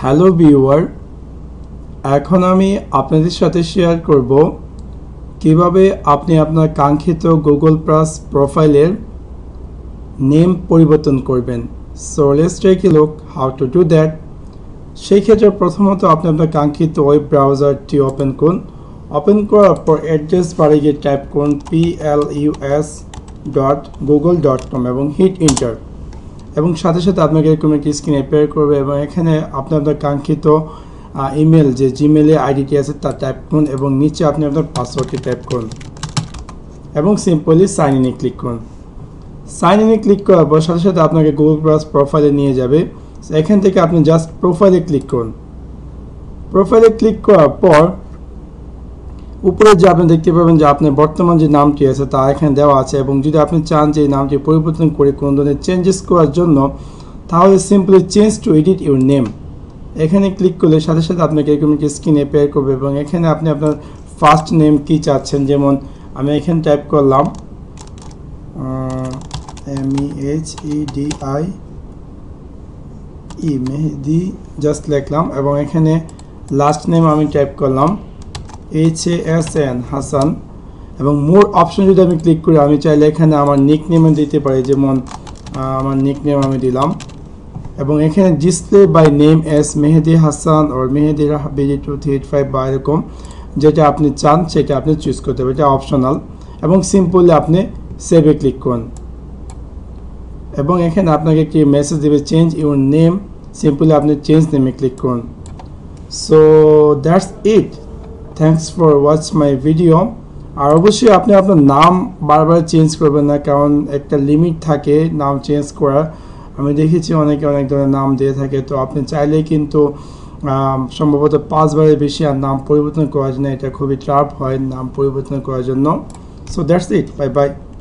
Hello viewer, এখন আমি আপনাদের সাথে শেয়ার করব কিভাবে আপনি আপনার কাঙ্ক্ষিত গুগল প্লাস প্রোফাইলের নেম পরিবর্তন করবেন। So let's take a look how to do that. সেই ক্ষেত্রে প্রথমত আপনি আপনার কাঙ্ক্ষিত ওয়েব ব্রাউজারটি ওপেন করুন। ওপেন করার পর অ্যাড্রেস বারে গিয়ে টাইপ করুন plus.google.com এবং হিট এন্টার। এবং সাথে সাথে আপনাকে এরকম একটি স্ক্রিন অ্যাপিয়ার করবে এবং এখানে আপনি আপনার কাঙ্ক্ষিত ইমেল যে জিমেলে আইডিটি আছে তা টাইপ করুন এবং নিচে আপনি আপনার পাসওয়ার্ডটি টাইপ করুন এবং সিম্পলি সাইন ইনে ক্লিক করুন। সাইন ইনে ক্লিক করার পর সাথে সাথে আপনাকে গুগল প্লাস প্রোফাইলে নিয়ে যাবে। এখান থেকে আপনি জাস্ট প্রোফাইলে ক্লিক করুন। প্রোফাইলে ক্লিক করার পর উপরে যে আপনি দেখতে পাবেন যে আপনার বর্তমান যে নামটি আছে তা এখানে দেওয়া আছে এবং যদি আপনি চান যে এই নামটি পরিবর্তন করে কোনো ধরনের চেঞ্জেস করার জন্য তাহলে simply change to edit your name এখানে ক্লিক করলে সাথে সাথে আপনাকে এরকম একটি স্ক্রিন অ্যাপিয়ার করবে এবং এখানে আপনি আপনার ফার্স্ট নেম কি চাচ্ছেন, যেমন আমি এখানে টাইপ করলাম মেহেদি জাস্ট লিখলাম এবং এখানে লাস্ট নেম আমি টাইপ করলাম HASN হাসান এবং মোর অপশন যদি আমি ক্লিক করি আমি চাইলে এখানে আমার নিক নেমও দিতে পারি, যেমন আমার নিক নেম আমি দিলাম এবং এখানে display by name S Mehedi Hasan or Mehedi রাহাবিজি 2385 বা এরকম যেটা আপনি চান সেটা আপনি চুজ করতে পারেন, এটা অপশনাল এবং সিম্পলি আপনি সেভে ক্লিক করুন এবং এখানে আপনাকে একটি মেসেজ দেবে চেঞ্জ ইউর নেম, সিম্পলি আপনি চেঞ্জ নেমে ক্লিক করুন। So that's it, thanks for watch my video. আর অবশ্যই আপনি আপনার নাম বারবার চেঞ্জ করবেন না, কারণ একটা লিমিট থাকে নাম চেঞ্জ করার। আমি দেখেছি অনেকে অনেক ধরনের নাম দিয়ে থাকে, তো আপনি চাইলে কিন্তু সম্ভবত 5 বারের বেশি আর নাম পরিবর্তন করার জন্য এটা খুবই টাফ হয় নাম পরিবর্তন করার জন্য। So that's it, bye by.